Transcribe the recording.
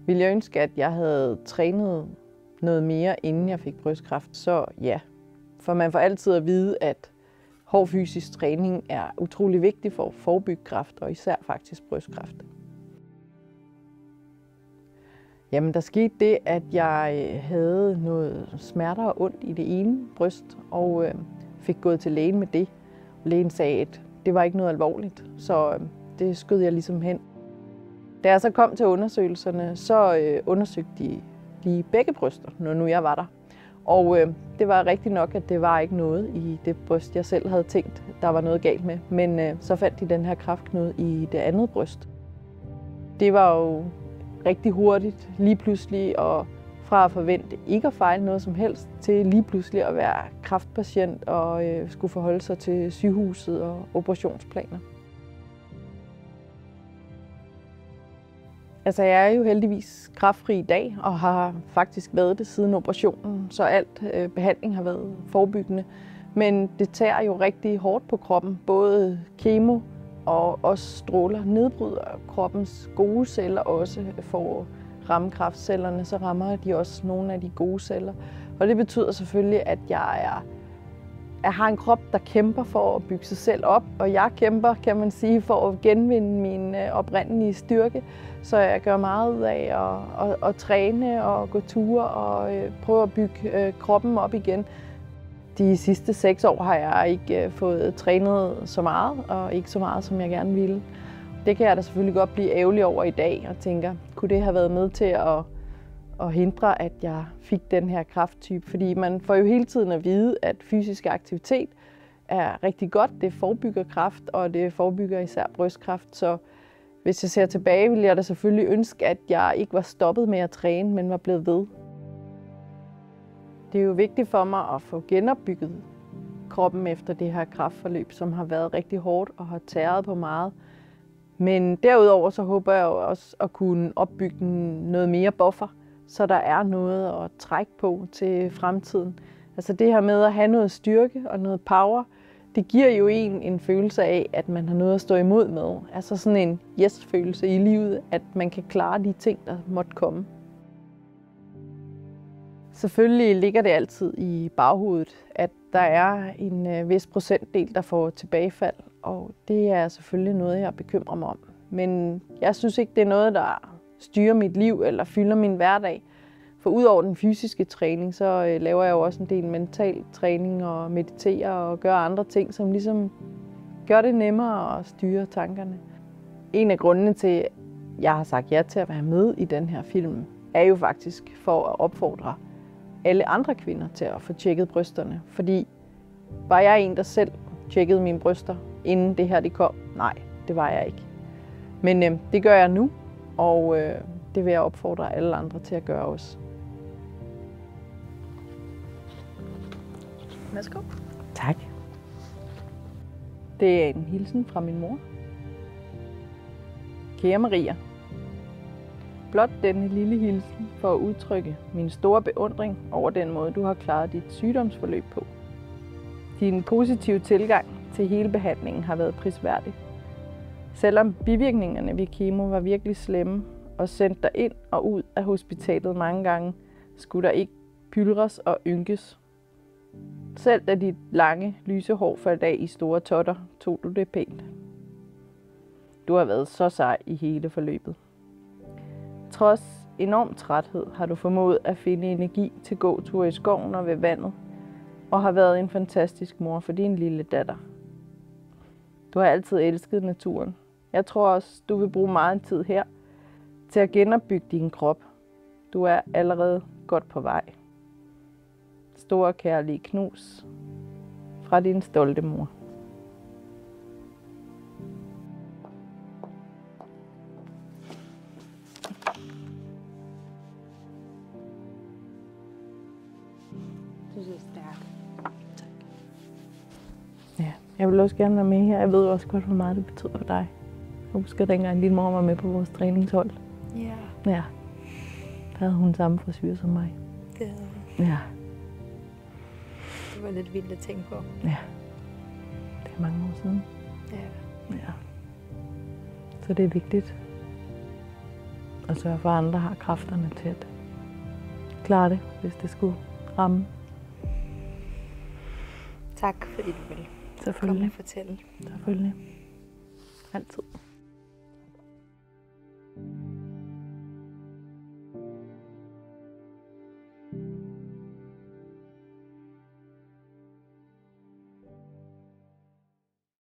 Ville jeg ønske, at jeg havde trænet noget mere, inden jeg fik brystkræft, så ja. For man får altid at vide, at hård fysisk træning er utrolig vigtig for at forebygge kræft, og især faktisk brystkræft. Jamen, der skete det, at jeg havde noget smerter og ondt i det ene bryst, og fik gået til lægen med det. Lægen sagde, at det var ikke noget alvorligt, så det skød jeg ligesom hen. Da jeg så kom til undersøgelserne, så undersøgte de lige begge bryster, når nu jeg var der. Og det var rigtigt nok, at det var ikke noget i det bryst, jeg selv havde tænkt, der var noget galt med. Men så fandt de den her kræftknude i det andet bryst. Det var jo rigtig hurtigt, lige pludselig, og fra at forvente ikke at fejle noget som helst, til lige pludselig at være kræftpatient og skulle forholde sig til sygehuset og operationsplaner. Altså, jeg er jo heldigvis kræftfri i dag, og har faktisk været det siden operationen, så alt behandling har været forebyggende. Men det tager jo rigtig hårdt på kroppen. Både kemo og også stråler nedbryder kroppens gode celler også for at ramme kræftcellerne, så rammer de også nogle af de gode celler. Og det betyder selvfølgelig, at jeg har en krop, der kæmper for at bygge sig selv op, og jeg kæmper, kan man sige, for at genvinde min oprindelige styrke. Så jeg gør meget ud af at træne og gå ture og prøve at bygge kroppen op igen. De sidste 6 år har jeg ikke fået trænet så meget, og ikke så meget, som jeg gerne ville. Det kan jeg da selvfølgelig godt blive ærgerlig over i dag, og tænker, kunne det have været med til at hindre, at jeg fik den her kræfttype? Fordi man får jo hele tiden at vide, at fysisk aktivitet er rigtig godt. Det forebygger kræft, og det forebygger især brystkræft. Så hvis jeg ser tilbage, ville jeg da selvfølgelig ønske, at jeg ikke var stoppet med at træne, men var blevet ved. Det er jo vigtigt for mig at få genopbygget kroppen efter det her kræftforløb, som har været rigtig hårdt og har tæret på meget. Men derudover så håber jeg jo også at kunne opbygge noget mere buffer, så der er noget at trække på til fremtiden. Altså det her med at have noget styrke og noget power, det giver jo en følelse af, at man har noget at stå imod med. Altså sådan en yes-følelse i livet, at man kan klare de ting, der måtte komme. Selvfølgelig ligger det altid i baghovedet, at der er en vis procentdel, der får tilbagefald, og det er selvfølgelig noget, jeg bekymrer mig om. Men jeg synes ikke, det er noget, der styrer mit liv eller fylder min hverdag. For udover den fysiske træning, så laver jeg jo også en del mental træning og mediterer og gør andre ting, som ligesom gør det nemmere at styre tankerne. En af grundene til, at jeg har sagt ja til at være med i den her film, er jo faktisk for at opfordre alle andre kvinder til at få tjekket brysterne. Fordi var jeg en, der selv tjekkede mine bryster, inden det her kom? Nej, det var jeg ikke. Men det gør jeg nu, og det vil jeg opfordre alle andre til at gøre også. Værsgo. Tak. Det er en hilsen fra min mor. Kære Maria, blot denne lille hilsen for at udtrykke min store beundring over den måde, du har klaret dit sygdomsforløb på. Din positive tilgang til hele behandlingen har været prisværdig. Selvom bivirkningerne ved kemo var virkelig slemme og sendte dig ind og ud af hospitalet mange gange, skulle der ikke pylres og ynkes. Selv da dit lange, lyse hår faldt af i store totter, tog du det pænt. Du har været så sej i hele forløbet. Trods enorm træthed har du formået at finde energi til gåture i skoven og ved vandet, og har været en fantastisk mor for din lille datter. Du har altid elsket naturen. Jeg tror også, du vil bruge meget tid her til at genopbygge din krop. Du er allerede godt på vej. Store kærlige knus fra din stolte mor. Det synes jeg er stærkt. Tak. Ja, jeg vil også gerne være med her. Jeg ved også godt, hvor meget det betyder for dig. Jeg husker dengang din mor var med på vores træningshold. Ja. Ja. Der havde hun samme frisyr som mig. Det havde hun. Ja. Det var lidt vildt at tænke på. Ja. Det er mange år siden. Ja. Ja. Så det er vigtigt og sørge for, at andre har kræfterne til at klare det, hvis det skulle ramme. Tak fordi du vil komme Selvfølgelig. og fortælle. Selvfølgelig. Altid.